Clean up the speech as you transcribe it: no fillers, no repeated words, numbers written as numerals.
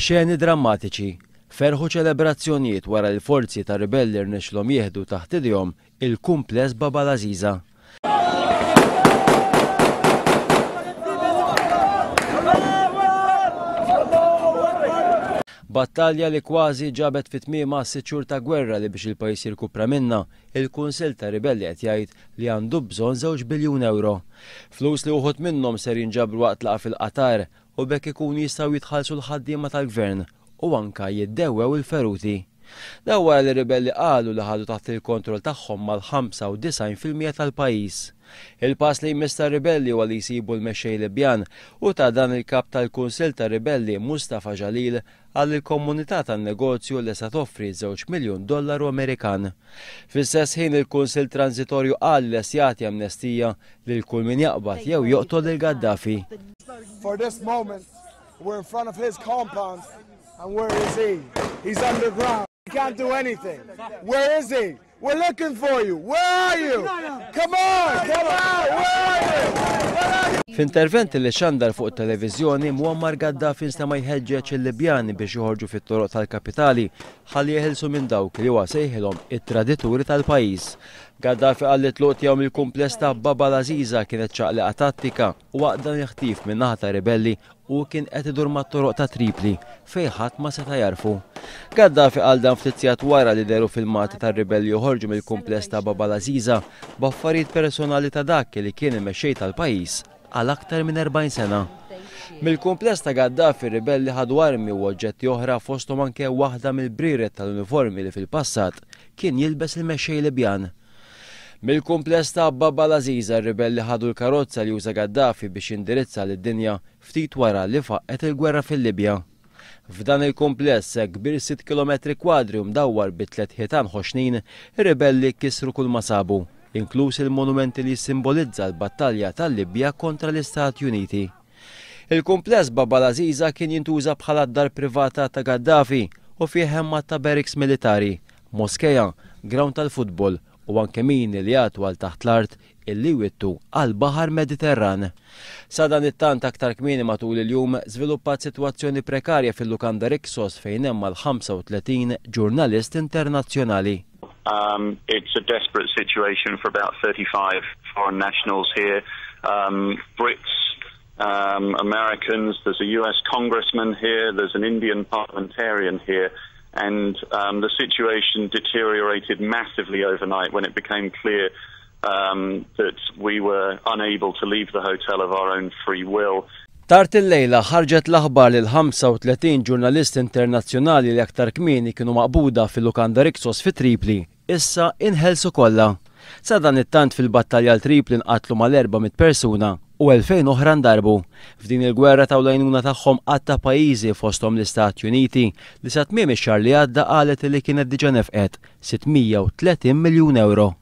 Xeni drammatiċi, ferħu ċelebrazzjonijiet wara l-forzi ta' ribelli rnexxilhom jieħdu taħt idejhom il-kumpless Baba l-Aziza. Battalja li kważi ġabet fit-tmiema 6 xhur ta' gwerra li biex il-pajjiż jirkupra minnha, il-Kunsill ta' Ribelli qed jgħid li għandu bżonn 2 biljun euro. Flus li uħud minnhom ser jinġabru waqt laqa fil-Qatar u bekk ikunu jistgħu jitħallsu l-ħaddiema tal-gvern u anke jiddewwew il-feruti. Daw wara li ribelli qalu li ħadu taħt il-kontroll tagħhom mal-95% tal-pajjiż. Il-pass li jmiss ribelli huwa li jsibu l-mexxej Libjan u ta' dan il-kap tal-Kunsill ta' Ribelli Mustafa Jalil għal il-komunità tan-negozju li se toffri $2 miljun Amerikan. Fl-istess ħin il-Kunsill Transitorju qal li se jagħti amnestija lil kull min jaqbad jew joqtol il-Gaddafi. For this moment, we're in front of his compound, and where is he? He's underground. He can't do anything. Where is he? We're looking for you. Where are you? Come on, where are you? F'interventi li xandar fuq it-televiżjoni, Muammar Gaddafi instama jħeġġeġ il-Libjani biex joħorġu fit-toroq tal-kapitali ħalli jeħilsu minn dawk li huwa sejħilhom it-tradituri tal-pajjiż. Gaddafi qal li tluq tiegħu mill-kumpless ta' Baba l-Aziza kienet ċaqliqa tattika u waqda ħtief min naħa ta' ribelli u kien qed idur mat-toroq ta' Tripli fejn ħadd ma seta' jarfu. Gaddafi qal dan ftit sigħat wara li deru filmati tar-ribelli joħorġu mill-kumpless ta' Baba l-Aziza b'affarijiet personali ta' dak li kien imexxej tal-pajjiż għal aktar minn 40 sena. Mill-kumpless ta' Gaddafi ribelli ħadu armi u oġġetti oħra fosthom anke waħda mill-briret tal-uniformi li fil-passat kien jilbes il-mexxej Libjan. Mill-kumpless ta' Baba l-Aziza ribelli ħadu l-karozza li juża Gaddafi biex jindirizza lid-dinja ftit wara li faqqet il-gwerra fil-Libja. F'dan il-kumpless kbir 6 km² mdawwar bi 3 ħitan ħoxnin, ir-ribelli kisru kull ma sabu, inkluż il-monumenti li jissimbolizza l-battalja tal-Libja kontra l-Istati Uniti. Il-kumpless Baba l-Aziza kien jintuża bħala d-dar privata ta' Gaddafi u fih hemm ta' barracks militari, moskeja, ground tal-futbol u anke min li jagħtu għal taħt l-art illi wittu għal baħar Mediterran. Sa dan it-tant aktar kmieni matul il-jum żviluppat sitwazzjoni prekarja fil-lukanda Rixos fejn hemm mal-35 ġurnalist internazzjonali. It's a desperate situation for about 35 foreign nationals here. Brits, Americans, there's a US congressman here, there's an Indian parliamentarian here, and the situation deteriorated massively overnight when it became clear that we were unable to leave the hotel of our own free will. Tard il-lejla ħarġet l-aħbar li l-35 ġurnalist internazzjonali li aktar kmieni kienu maqbuda fil-lukanda Rixos fi Tripli issa inħelsu kollha. Sa dan it-tant fil-battalja l-Tripli nqatlu mal-400 persuna u 2000 oħra ndarbu. F'din il-gwerra taw l-għajnuna tagħhom għatta pajjiżi fosthom l-Istati Uniti li sa tmiem ix-xahar li għadda qalet li kienet diġà nefqet €630 miljun.